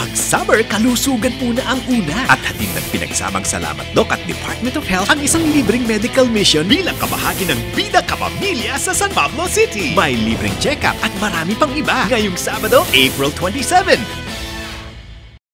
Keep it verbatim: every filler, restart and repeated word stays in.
Pag summer, kalusugan muna ang una. At hatid ng pinagsamang Salamat Doc at Department of Health ang isang libreng medical mission bilang kabahagi ng Bida Kapamilya sa San Pablo City. May libreng check-up at marami pang iba. Ngayong Sabado, April twenty-seven.